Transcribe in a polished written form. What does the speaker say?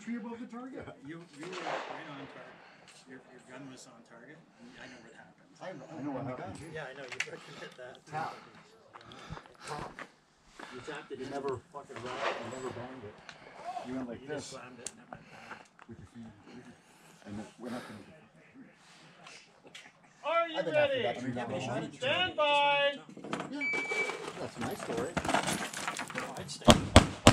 tree above the target. You were right on target. Your gun was on target. I know what happened. I know what happened. Yeah, I know. You fucking hit that. Tap. You tapped it. You never fucking wrapped. You never banged it. You went like You this. just slammed it and it went down. With your feet. And it went up into the... Are you ready? Stand by! Yeah. That's my story. I'd stay.